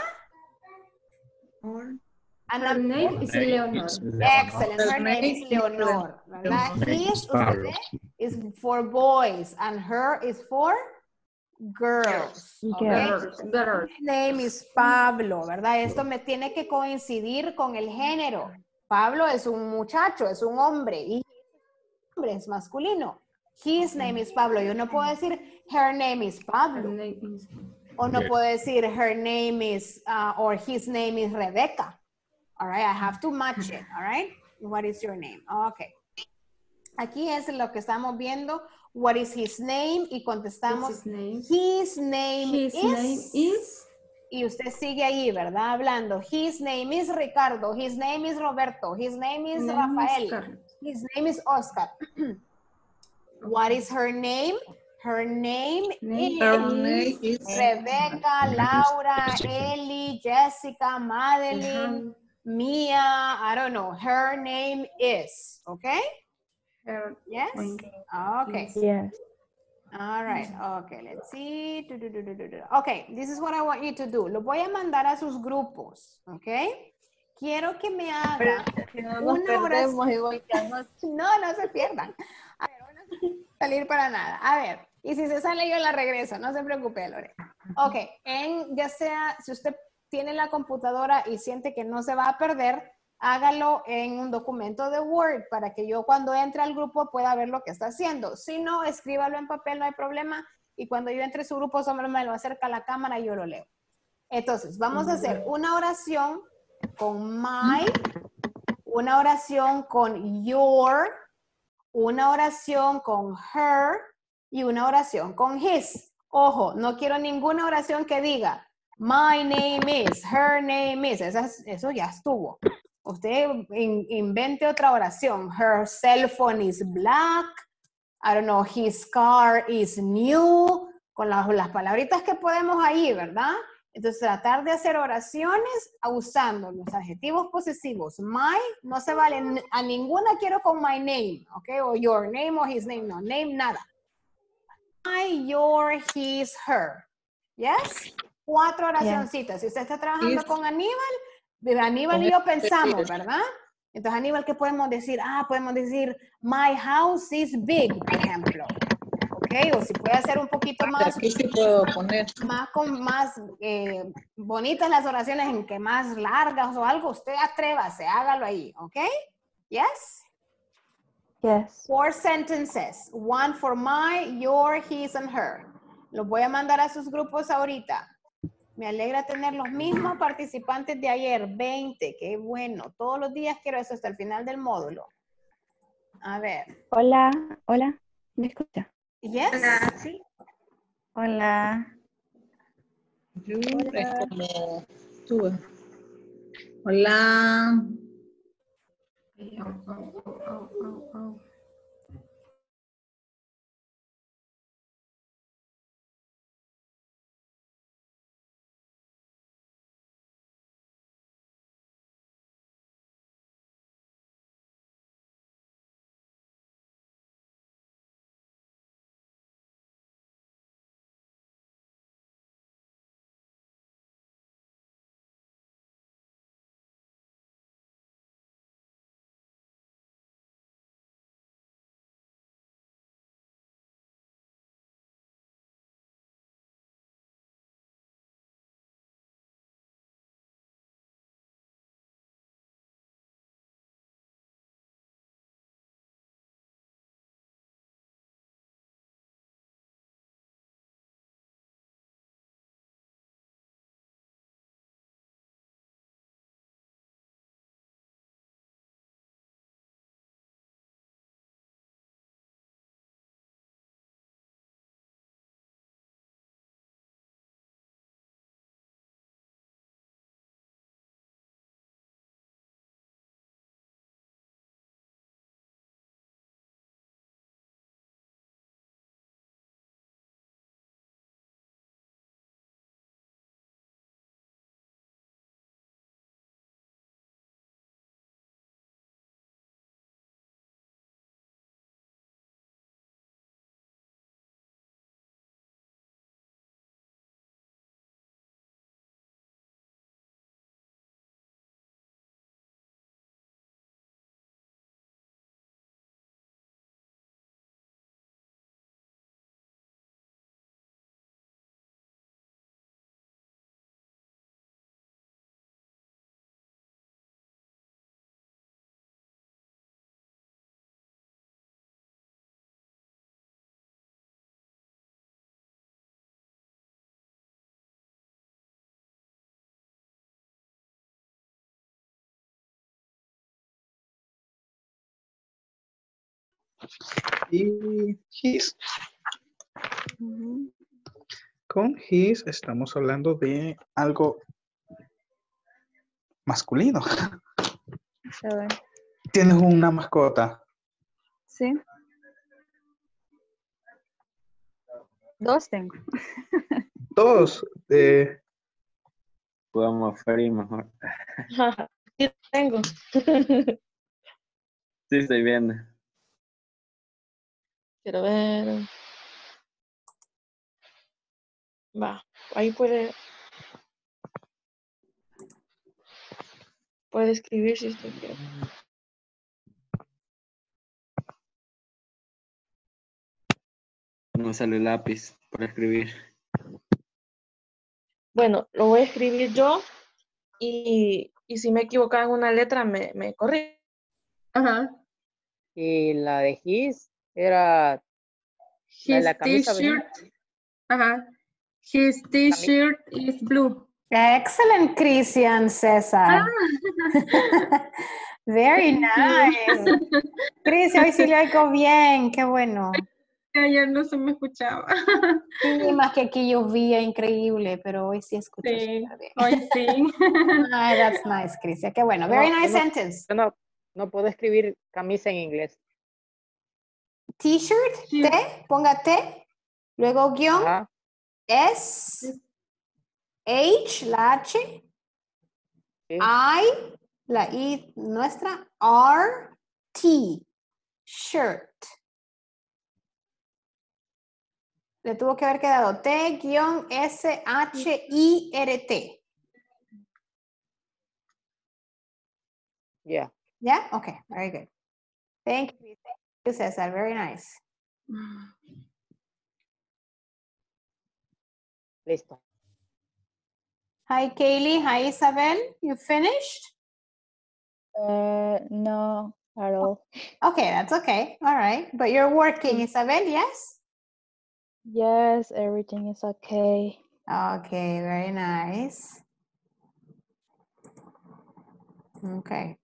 And her name is Leonor.
Excellent, her name is Leonor, ¿verdad? His is for boys and her is for girls. Okay?
Girls, girls.
His name is Pablo, ¿verdad? Esto me tiene que coincidir con el género. Pablo es un muchacho, es un hombre, y hombre es masculino. His name is Pablo. Yo no puedo decir her name is Pablo.
Name is...
O no puedo decir her name is, uh, or his name is Rebecca. All right, I have to match it, all right? What is your name? Okay. Aquí es lo que estamos viendo. What is his name? Y contestamos,
his name,
his name
his
is...
name is...
Y usted sigue ahí, ¿verdad? Hablando. His name is Ricardo. His name is Roberto. His name is
name
Rafael.
Is
his name is Oscar. What is her name? Her name,
name
is,
is
Rebecca, Laura, Ellie, Jessica, Madeline, Mia. I don't know. Her name is. Okay?
Her
Yes? Okay.
Yes.
All right, okay, let's see. Okay, this is what I want you to do. Lo voy a mandar a sus grupos, okay? Quiero que me haga
no nos
una oración.
Igual que
no, no se pierdan. A ver, no se salir para nada. A ver, y si se sale yo la regreso, no se preocupe, Lore. Ok, en, ya sea, si usted tiene la computadora y siente que no se va a perder, hágalo en un documento de Word para que yo cuando entre al grupo pueda ver lo que está haciendo. Si no, escríbalo en papel, no hay problema. Y cuando yo entre a su grupo, solo me lo acerca a la cámara y yo lo leo. Entonces, vamos a hacer una oración con my, una oración con your, una oración con her y una oración con his. Ojo, no quiero ninguna oración que diga my name is, her name is. Eso, eso ya estuvo. Usted in, invente otra oración. Her cell phone is black. I don't know, his car is new. Con las, las palabritas que podemos ahí, ¿verdad? Entonces, tratar de hacer oraciones usando los adjetivos posesivos. My, no se vale, a ninguna quiero con my name, ¿ok? O your name o his name, no, name, nada. My, your, his, her. ¿Yes? Cuatro oracioncitas. Si usted está trabajando con Aníbal, Aníbal y yo pensamos, ¿verdad? Entonces, Aníbal, ¿qué podemos decir? Ah, podemos decir, my house is big, por ejemplo. ¿Ok? O si puede hacer un poquito más,
aquí sí puedo poner.
más, con, más eh, bonitas las oraciones, en que más largas o algo, usted atrévase, hágalo ahí, ¿ok? Yes?
Yes.
Four sentences. One for my, your, his, and her. Los voy a mandar a sus grupos ahorita. Me alegra tener los mismos participantes de ayer, veinte, qué bueno. Todos los días quiero eso hasta el final del módulo. A ver.
Hola, hola, ¿me escucha?
Yes.
Hola, sí. Hola.
Yo es como tú. Hola.
Oh, oh, oh, oh, oh.
y his. Con his estamos hablando de algo masculino.
Seven.
¿Tienes una mascota?
Sí. Dos tengo.
Dos. Eh,
Podemos ferir mejor.
Sí, tengo.
Sí, estoy viendo.
Quiero ver. Va, ahí puede. Puede escribir si usted quiere.
No sale el lápiz para escribir.
Bueno, lo voy a escribir yo y, y si me equivoco en una letra me, me corrige.
Ajá. Y la de his era la de
His
la camisa.
t-shirt.
¿verdad?
Ajá. His t-shirt is blue.
Excellent, Christian César.
Ah.
Very
Thank
nice.
you.
Cris, hoy sí lo oigo bien, qué bueno.
Ayer no se me escuchaba.
Sí, más que aquí llovía increíble, pero hoy sí escucho
Sí,
súper bien.
hoy sí.
Ay, that's nice, Crisia, qué bueno.
Yo
Very
no-
nice
yo no-
sentence.
yo no, no puedo escribir camisa en inglés.
T-shirt, T, ponga T, luego guión,
Ajá.
S, H, la H,
Sí.
I, la I nuestra, R, T, shirt. Le tuvo que haber quedado T, guión, S, H, I, R, T.
Yeah.
Yeah? Okay, very good. Thank you. Thank you, Cesar. Very nice.
Listo.
Hi, Kaylee. Hi, Isabel. You finished?
Uh, no, at all.
Okay, that's okay. All right. But you're working, Isabel, yes?
Yes, everything is okay.
Okay, very nice. Okay.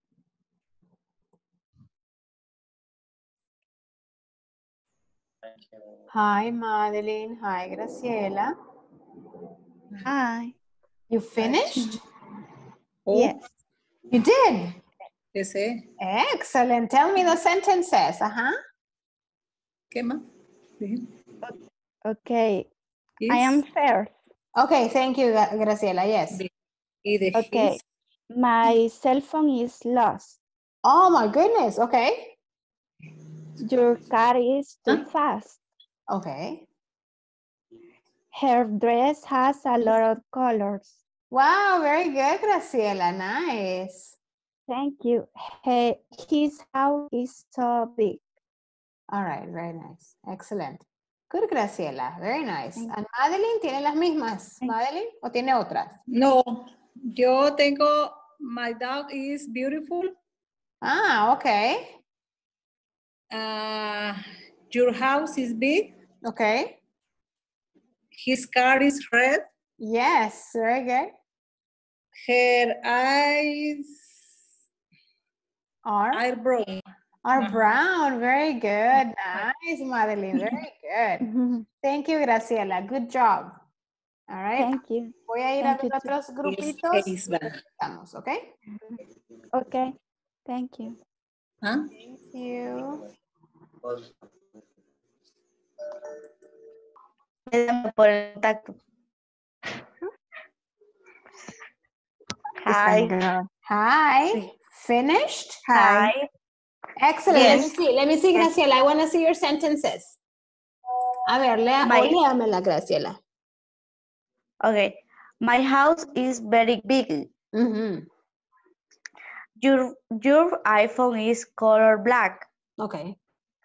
Hi, Madeline. Hi, Graciela.
Hi.
You finished?
Yes.
You did?
Yes, eh.
Excellent. Tell me the sentences. Uh-huh.
¿Qué más?
Okay,
Is,
I am first.
Okay, thank you, Gra- Graciela. Yes.
y de
Okay,
his.
my cell phone is lost.
Oh, my goodness. Okay.
Your car is too fast.
Okay.
Her dress has a lot of colors.
Wow, very good, Graciela. Nice.
Thank you. He, his house is so big.
All right, very nice. Excellent. Good, Graciela. Very nice. And Madeline, ¿tiene las mismas? Madeline, ¿o tiene otras?
No, yo tengo, my dog is beautiful.
Ah, okay.
Uh, your house is big.
Okay.
His car is red.
Yes, very good.
Her eyes
Are?
are brown.
Are brown. Very good. Nice, Madeline. Very good. Thank you, Graciela. Good job. All right.
Thank you.
Voy a ir
Thank
a
you
ver
too.
otros grupitos.
Yes,
y regresamos, ¿ok?
Okay, thank you.
¿Ah?
Thank you.
Por el contacto. Hi.
Hi. Finished?
Hi.
Excellent. Let me
Yes.
see. Let me see, Graciela. I want to see your sentences. A ver, lea,
My-
o léamela, Graciela.
Okay. My house is very big.
Mhm.
Your your iPhone is color black.
Okay.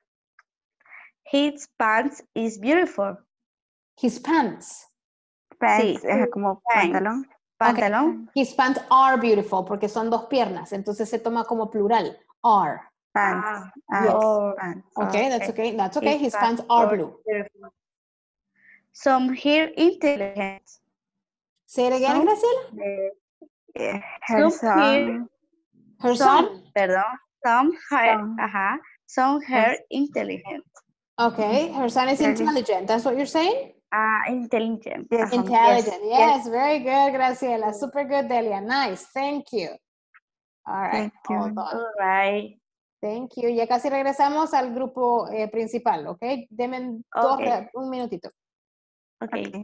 His pants is beautiful.
His pants.
Pants,
Sí.
es como
Pants.
pantalón.
Pantalón.
His pants are beautiful porque son dos piernas, entonces se toma como plural. Are.
Pants. Ah,
Yes.
Oh,
pants.
Okay, that's okay. That's okay. His pants
are
are blue.
beautiful. Some here intelligent.
Say it again,
Some-
Graciela.
Eh, Her
Some here,
son.
Her
some,
son.
perdón, some, hi-
Some.
ajá, Son her intelligent.
Okay, her son is intelligent. That's what you're saying?
Ah, intelligent.
Yes.
Intelligent.
Yes,
Yes, very good, Graciela. Super good, Delia. Nice. Thank you. All right,
Thank you.
hold on.
All right.
Thank you. Ya casi regresamos al grupo eh, principal, ¿ok? Denme dos,
Okay.
un minutito.
Okay.
Okay.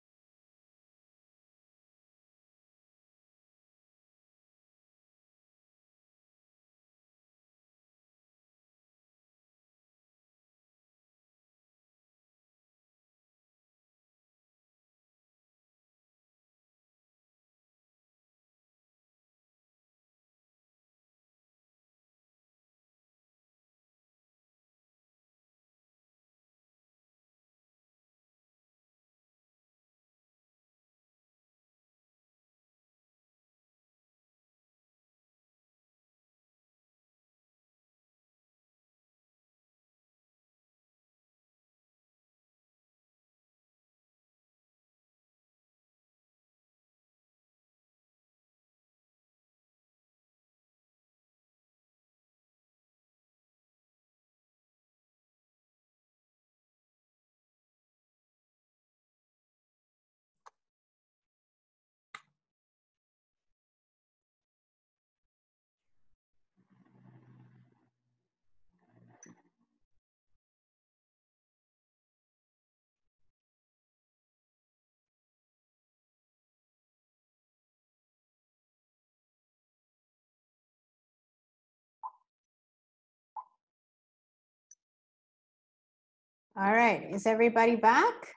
All right, is everybody back?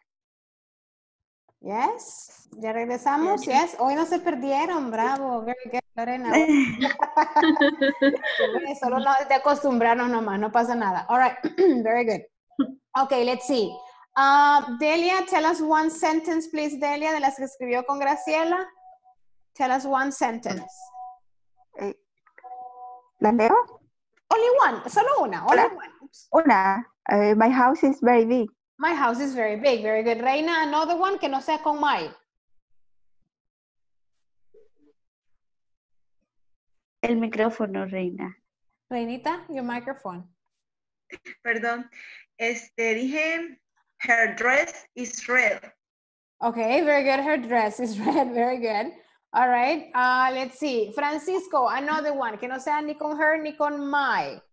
Yes, ya regresamos. Yes, hoy no se perdieron. Bravo, very good, Lorena. Solo no de acostumbrarnos nomás, no pasa nada. All right, very good. Okay, let's see. Uh, Delia, tell us one sentence, please, Delia, de las que escribió con Graciela. Tell us one sentence.
Eh, ¿La leo?
Only one, solo una, only
Hola.
one. Oops.
Una. Uh, my house is very big.
My house is very big, very good. Reina, another one que no sea con my.
El micrófono, Reina.
Reinita, your microphone.
Perdón. Este, dije, her dress is red.
Okay, very good. Her dress is red, very good. All right, uh, let's see. Francisco, another one que no sea ni con her ni con my.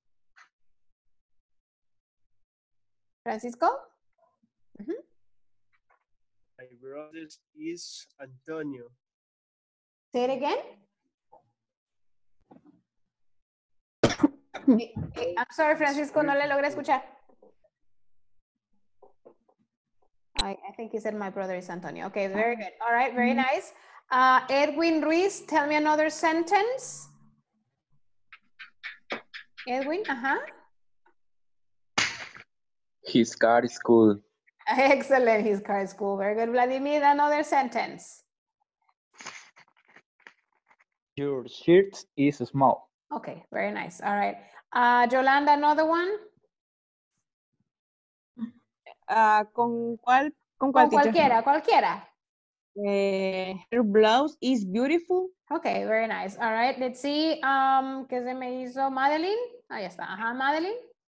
Francisco? Mm-hmm.
My brother is Antonio.
Say it again. I'm sorry, Francisco, no le logré escuchar. I, I think he said my brother is Antonio. Okay, very good. All right, very nice. Uh, Edwin Ruiz, tell me another sentence. Edwin, uh-huh.
His car is cool.
Excellent, his car is cool. Very good. Vladimir, another sentence.
Your shirt is small.
Okay, very nice. All right. Uh, Yolanda, another one.
Uh, ¿Con cuál? ¿Con cuál,
Con cualquiera, cualquiera.
Eh, her blouse is beautiful.
Okay, very nice. All right, let's see. Um, ¿Qué se me hizo? Madeline. Ahí está. Ajá, Madeline.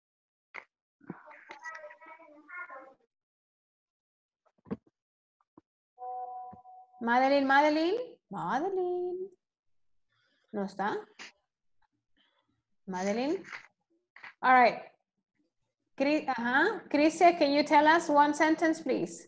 Madeline, Madeline. Madeline. ¿No está? Madeline. All right. Chris, uh-huh. Chrisia, can you tell us one sentence, please?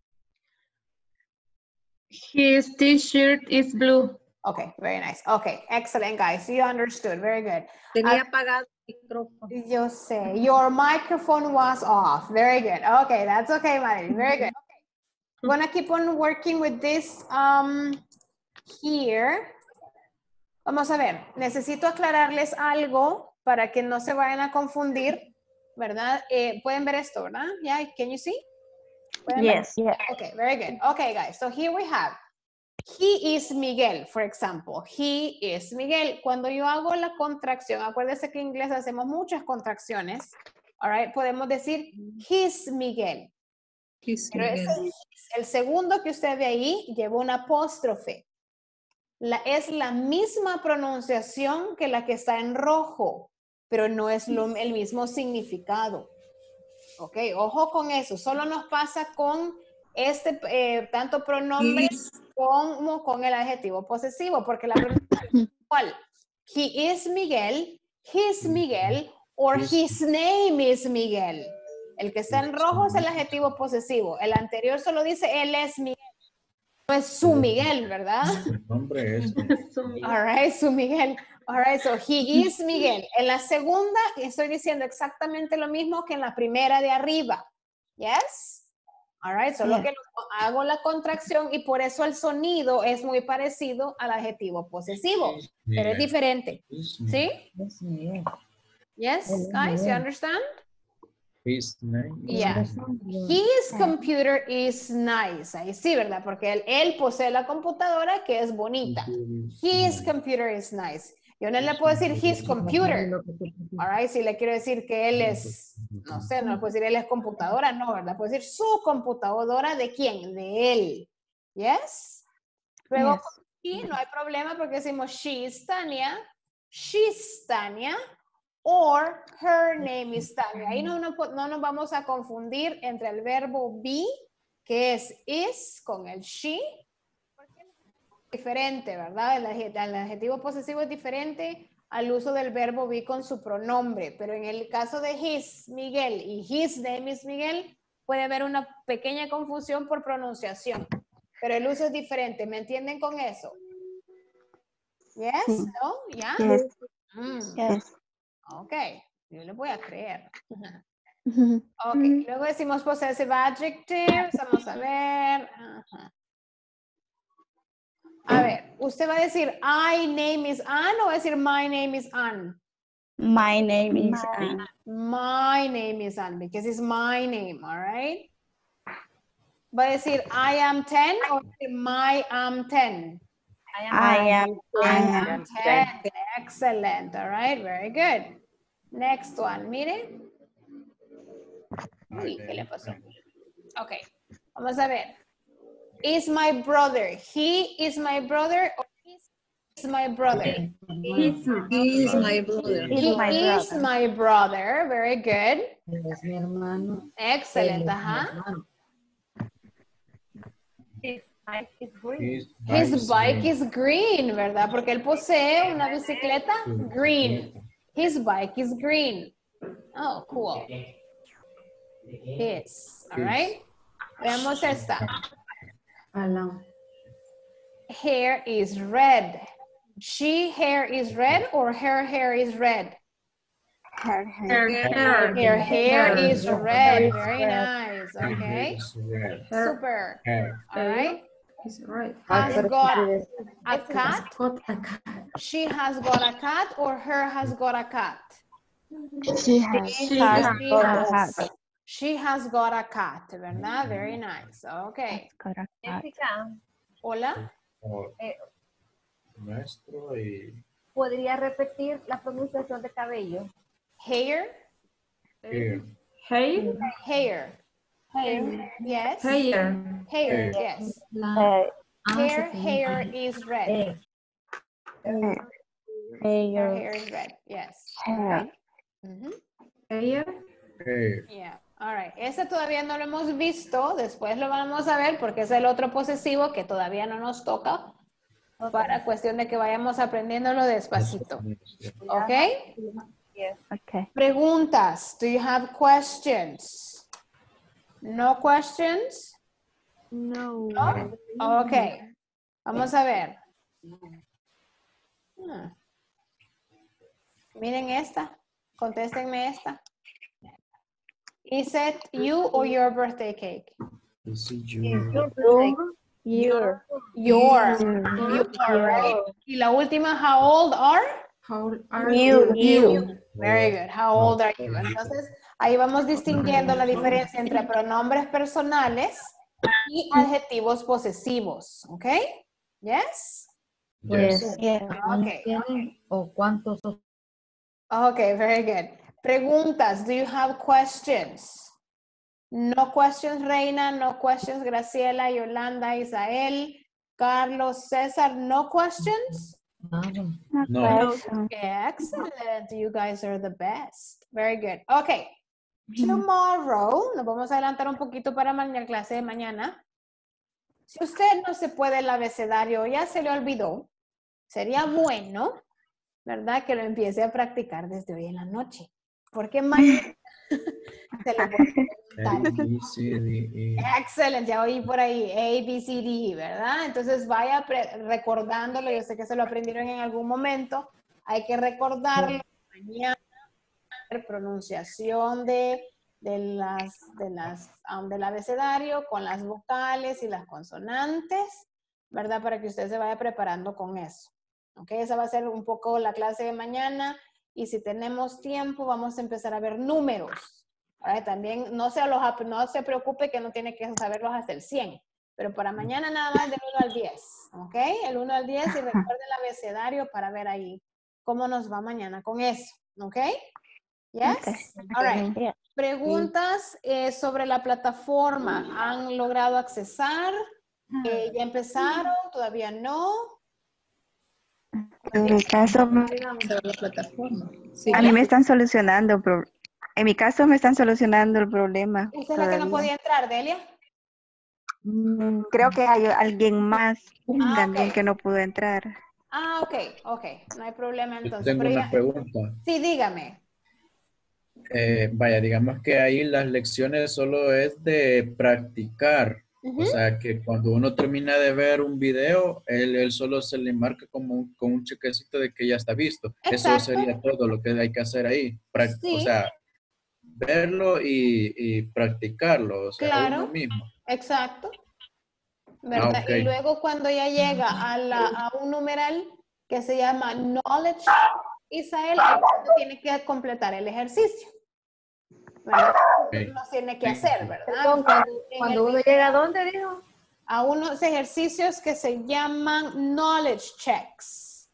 His t-shirt is blue.
Okay, very nice. Okay, excellent, guys. You understood. Very good.
Tenía
Uh,
apagado el micrófono.
Yo sé. Your microphone was off. Very good. Okay, that's okay, Madeline. Very good. Okay. I'm gonna keep on working with this um, here. Vamos a ver. Necesito aclararles algo para que no se vayan a confundir, ¿verdad? Eh, Pueden ver esto, ¿verdad? Yeah, can you see?
Yes.
Yeah. Okay, very good. Okay, guys. So here we have. He is Miguel, for example. He is Miguel. Cuando yo hago la contracción, acuérdese que en inglés hacemos muchas contracciones. All right, podemos decir his Miguel.
His
Pero ese
Miguel.
his, el segundo que usted ve ahí lleva una apóstrofe. La, es la misma pronunciación que la que está en rojo. pero no es lo, el mismo significado. Ok, ojo con eso. Solo nos pasa con este, eh, tanto pronombre como con el adjetivo posesivo, porque la pronunciación es igual. He is Miguel, his Miguel, or his name is Miguel. El que está en rojo es el adjetivo posesivo. El anterior solo dice él es Miguel. No es su Miguel, ¿verdad?
El nombre es.
All right, su Miguel. All right, so he is Miguel. En la segunda estoy diciendo exactamente lo mismo que en la primera de arriba. Yes? All right, solo
Yes.
que hago la contracción y por eso el sonido es muy parecido al adjetivo posesivo, pero es diferente. ¿Sí? Yes, guys, you understand?
His name.
Yeah. His computer is nice. Ahí sí, ¿verdad? Porque él, él posee la computadora que es bonita. His computer is nice. Yo no le puedo decir his computer. All right, si le quiero decir que él es, no sé, no le puedo decir él es computadora, no, ¿verdad? Puedo decir su computadora, ¿de quién? De él. Yes? Luego,
Yes.
y no hay problema porque decimos she is Tania, she's Tania, or her name is Tania. Ahí no, no, no nos vamos a confundir entre el verbo be, que es is, con el she. Diferente, ¿verdad? El, adjet- el adjetivo posesivo es diferente al uso del verbo be con su pronombre, pero en el caso de his, Miguel, y his name is Miguel, puede haber una pequeña confusión por pronunciación, pero el uso es diferente. ¿Me entienden con eso? Yes,
Sí.
no, ya.
Yes.
Mm.
Yes.
Ok, yo le voy a creer. Ok, luego decimos possessive adjectives, vamos a ver. Ajá. A ver, usted va a decir I name is Ann o va a decir my name is Ann?
My name is Anne.
My name is Ann, because it's my name, all right? Va a decir I am ten o va a decir my am ten?
I am
I
ten.
am ten. Excellent, all right, very good. Next one, mire. Uy, ¿qué le pasó? Ok, vamos a ver. Is my brother. He is my brother or he is my brother?
He is my brother.
He
my
is
brother.
my brother. Very good.
Él es mi hermano.
Excellent.
Él es mi
Ajá.
hermano.
His bike is green.
His
His bike is green, ¿verdad? Porque él posee una bicicleta green. His bike is green. Oh, cool. His. All right. Veamos esta.
Alan.
Hair is red. She hair is red or her hair is red?
Her hair.
Her.
Her hair is red.
Her.
Very nice. Okay. Super. All right.
He's right.
Has
Pero
got
quiere
a
decir,
cat.
got a cat.
She has got a cat or her has got a cat?
She has.
She has
She
got a
has.
hat.
She has got a cat, ¿verdad? Very nice. Okay.
Got a hat.
Jessica,
Hola.
eh,
Maestro y
¿podría repetir la pronunciación de cabello?
Hair.
hair.
Hair.
Hair.
Hair.
Yes.
Hair.
Hair. Yes.
La- ah,
Hair.
se
Hair
tiene-
is red.
Eh,
Her
Hair.
hair is red. Yes.
Hair.
Mhm.
Hair.
Hair.
Yeah. All right. Ese todavía no lo hemos visto. Después lo vamos a ver porque es el otro posesivo que todavía no nos toca. Para cuestión de que vayamos aprendiéndolo despacito. ¿Ok?
yes.
Okay.
Preguntas. Do you have questions? No questions?
No.
No? Ok. Vamos a ver. Hmm. Miren esta. Contéstenme esta. Is it you or your birthday cake?
Is it
Is
you?
your birthday?
Your.
Your.
Your.
Your, right? Y la última, how old are?
How old are
You.
You. Very good. How old are you? Entonces, ahí vamos distinguiendo la diferencia entre pronombres personales y adjetivos posesivos. ¿Ok? Yes?
Pues,
Yeah.
¿cuántos
Okay.
tienen o cuántos?
Okay, very good. Preguntas. Do you have questions? No questions, Reina. No questions, Graciela, Yolanda, Isael, Carlos, César. No questions?
No.
Excellent. You guys are the best. Very good. Okay. Tomorrow, nos vamos a adelantar un poquito para mañana, clase de mañana. Si usted no se puede el abecedario, ya se le olvidó, sería bueno, ¿verdad? Que lo empiece a practicar desde hoy en la noche. Porque mañana se lo voy a preguntar.
A, B, C, D, E.
Excelente, ya oí por ahí, A, B, C, D, ¿verdad? Entonces vaya recordándolo, yo sé que se lo aprendieron en algún momento, hay que recordarlo mañana, pronunciación de, de las, de las, um, del abecedario con las vocales y las consonantes, ¿verdad? Para que usted se vaya preparando con eso, ¿ok? Esa va a ser un poco la clase de mañana y si tenemos tiempo vamos a empezar a ver números. ¿Vale? También no se, los, no se preocupe que no tiene que saberlos hasta el cien, pero para mañana nada más del uno al diez, ¿ok? El uno al diez y recuerde el abecedario para ver ahí cómo nos va mañana con eso, ¿ok? Yes? All right. Preguntas eh, sobre la plataforma. ¿Han logrado accesar? Eh, ¿Ya empezaron? ¿Todavía no?
En mi caso,
Sí.
a mí me están solucionando, pro- en mi caso me están solucionando el problema.
¿Usted es la que no
todavía.
podía entrar, Delia?
Mm, Creo que hay alguien más
Ah,
también
ok.
que no pudo entrar.
Ah, ok, ok. No hay problema
Yo
entonces.
tengo
Pero
una
ya-
pregunta.
Sí, dígame.
Eh, vaya, digamos que ahí las lecciones solo es de practicar.
Ujú.
O sea, que cuando uno termina de ver un video, él, él solo se le marca como un, con un chequecito de que ya está visto. Eso
Exacto.
sería todo lo que hay que hacer ahí. Prac-
Sí.
O sea, verlo y, y practicarlo, o sea,
Claro.
uno mismo.
Exacto. ¿Verdad?
Ah, ok.
Y luego cuando ya llega a, la, a un numeral que se llama Knowledge, Isael, ahí usted tiene que completar el ejercicio. ¿Verdad? Lo tiene que hacer, ¿verdad?
Perdón, cuando,
En
cuando
el
uno llega a dónde, dijo.
a unos ejercicios que se llaman knowledge checks.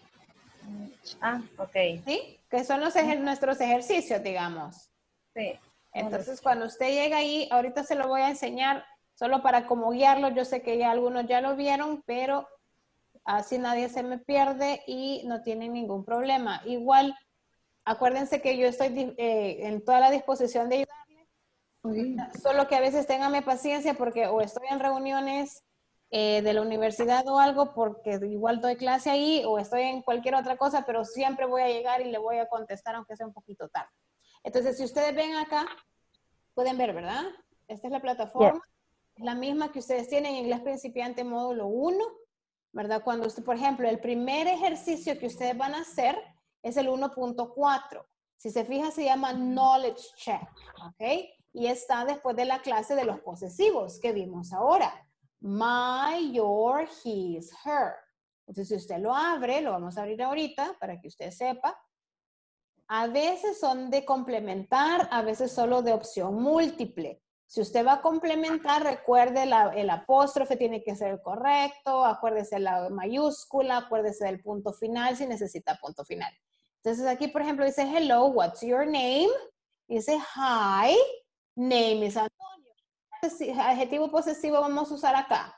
Ah, ok.
¿Sí? Que son los ejer- nuestros ejercicios, digamos.
Sí.
Entonces, cuando usted llega ahí, ahorita se lo voy a enseñar solo para como guiarlo. Yo sé que ya algunos ya lo vieron, pero así nadie se me pierde y no tienen ningún problema. Igual, acuérdense que yo estoy di- eh, en toda la disposición de ayudarles. Solo que a veces ténganme paciencia porque o estoy en reuniones eh, de la universidad o algo, porque igual doy clase ahí, o estoy en cualquier otra cosa, pero siempre voy a llegar y le voy a contestar aunque sea un poquito tarde. Entonces, si ustedes ven acá, pueden ver, ¿verdad? Esta es la plataforma, es la misma que ustedes tienen en Inglés Principiante módulo uno, ¿verdad? Cuando usted, por ejemplo, el primer ejercicio que ustedes van a hacer es el uno punto cuatro. Si se fija, se llama Knowledge Check, ¿ok? Y está después de la clase de los posesivos que vimos ahora. My, your, his, her. Entonces, si usted lo abre, lo vamos a abrir ahorita para que usted sepa. A veces son de complementar, a veces solo de opción múltiple. Si usted va a complementar, recuerde la, el apóstrofe tiene que ser correcto, acuérdese la mayúscula, acuérdese del punto final si necesita punto final. Entonces aquí, por ejemplo, dice hello, what's your name? Dice hi, name is Antonio. ¿Qué adjetivo posesivo vamos a usar acá?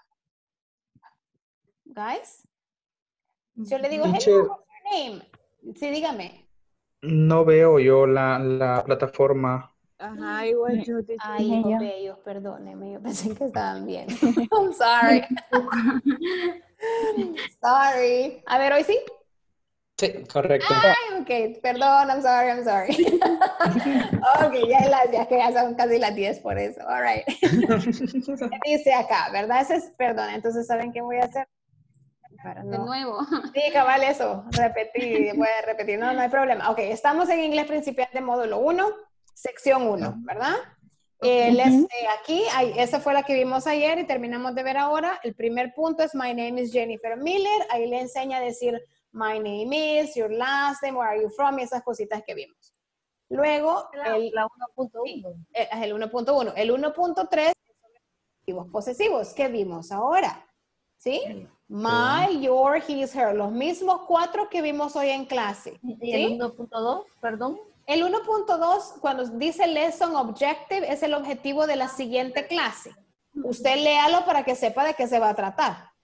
Guys? Si yo le digo
Teacher.
hello, what's your name? Sí, dígame.
No veo yo la, la plataforma.
Ajá, igual yo.
Ay, hijos bellos, perdónenme, yo pensé que estaban bien. I'm sorry. Sorry. A ver, ¿hoy sí?
Sí, correcto.
Ay, ok, perdón, I'm sorry, I'm sorry. Ok, ya, las, ya que ya son casi las diez por eso, all right. Dice acá, ¿verdad? Ese es, perdón, entonces, ¿saben qué voy a hacer? Para
De
no-
nuevo.
Sí, cabal, eso, repetir, voy a repetir, no, no hay problema. Ok, estamos en Inglés Principiante módulo uno, sección uno, ¿verdad? Eh, les, eh, aquí, hay- esa fue la que vimos ayer y terminamos de ver ahora. El primer punto es My name is Jennifer Miller. Ahí le enseña a decir My name is, your last name, where are you from y esas cositas que vimos. Luego, el,
La uno punto uno.
eh, el uno punto uno. El uno punto tres son los adjetivos posesivos que vimos ahora. ¿Sí? My, your, his, her. Los mismos cuatro que vimos hoy en clase.
¿Y
¿sí?
el uno punto dos, perdón?
El uno punto dos, cuando dice lesson objective, es el objetivo de la siguiente clase. Usted léalo para que sepa de qué se va a tratar.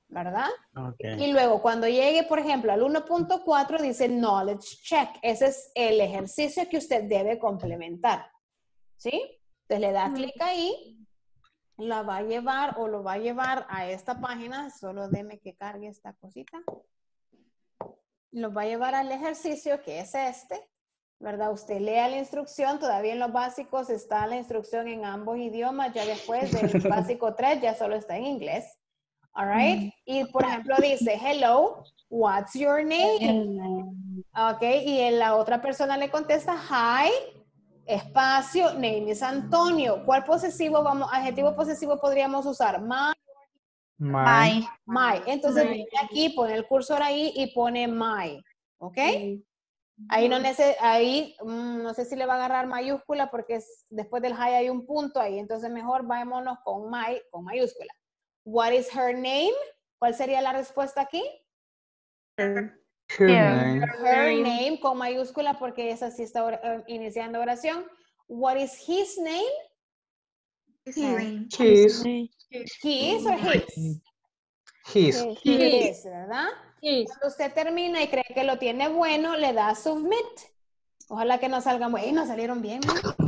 ¿verdad?
Okay.
Y luego cuando llegue, por ejemplo, al uno punto cuatro dice knowledge check. Ese es el ejercicio que usted debe complementar. ¿Sí? Entonces le da clic ahí, la va a llevar o lo va a llevar a esta página. Solo deme que cargue esta cosita. Lo va a llevar al ejercicio que es este, ¿verdad? Usted lea la instrucción. Todavía en los básicos está la instrucción en ambos idiomas. Ya después del básico tres ya solo está en inglés. All right. Y por ejemplo dice, hello, what's your name? Ok, y en la otra persona le contesta, hi, espacio, name is Antonio. ¿Cuál posesivo vamos, adjetivo posesivo podríamos usar? My.
My.
My. Entonces
My.
viene aquí, pone el cursor ahí y pone my. ¿Ok? Ahí no, nece ahí, mm, no sé si le va a agarrar mayúscula porque es, después del hi hay un punto ahí. Entonces mejor vámonos con my, con mayúscula. What is her name? ¿Cuál sería la respuesta aquí?
Her name.
Her name con mayúscula porque esa sí está uh, iniciando oración. What is his name?
His.
His or his?
His.
His, ¿verdad?
His.
Cuando usted termina y cree que lo tiene bueno, le da submit. Ojalá que no salgan buenos. No salieron bien.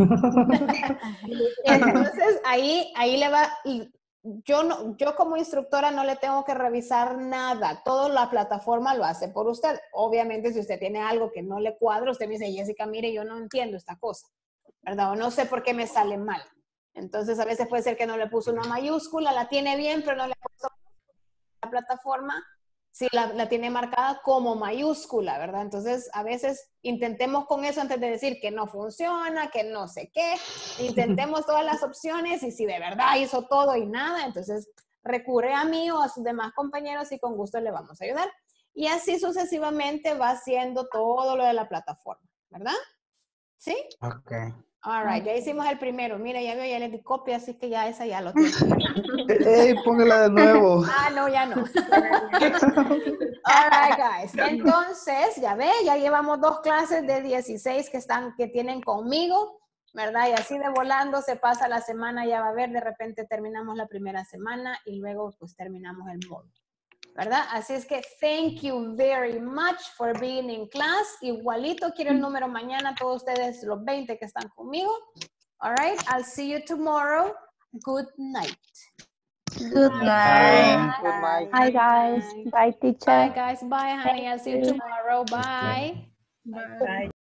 Entonces ahí, ahí le va. Yo, no, yo como instructora no le tengo que revisar nada. Toda la plataforma lo hace por usted. Obviamente si usted tiene algo que no le cuadra, usted me dice, Jessica, mire, yo no entiendo esta cosa, ¿verdad? O no sé por qué me sale mal. Entonces a veces puede ser que no le puso una mayúscula, la tiene bien, pero no le puso la plataforma. Sí, la, la tiene marcada como mayúscula, ¿verdad? Entonces, a veces intentemos con eso antes de decir que no funciona, que no sé qué. Intentemos todas las opciones y si de verdad hizo todo y nada, entonces recurre a mí o a sus demás compañeros y con gusto le vamos a ayudar. Y así sucesivamente va haciendo todo lo de la plataforma, ¿verdad? ¿Sí?
Ok.
All right, ya hicimos el primero. Mira, ya veo, ya le di copia, así que ya esa ya lo tiene.
Ey, póngala de nuevo.
Ah, no, ya no. All right, guys. Entonces, ya ve, ya llevamos dos clases de dieciséis que están, que tienen conmigo, ¿verdad? Y así de volando se pasa la semana, ya va a ver, de repente terminamos la primera semana y luego pues terminamos el módulo, ¿verdad? Así es que thank you very much for being in class. Igualito quiero el número mañana, todos ustedes, los veinte que están conmigo. All right, I'll see you tomorrow. Good night.
Good night.
Good night.
Hi guys. Bye teacher.
Bye guys. Bye honey. I'll see you tomorrow. Bye.
Bye.